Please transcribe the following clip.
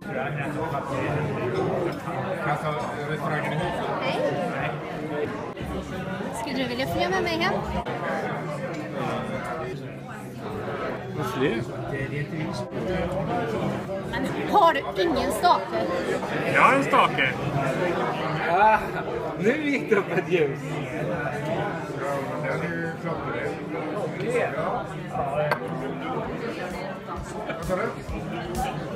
Alltså, restaurangen i huset? Nej. Skulle du vilja följa med mig hem? Vad fler? Men har du ingen stake? Jag har en stake. Ah, nu gick det upp ett ljus. Det är ju klart med det. Vad sa du?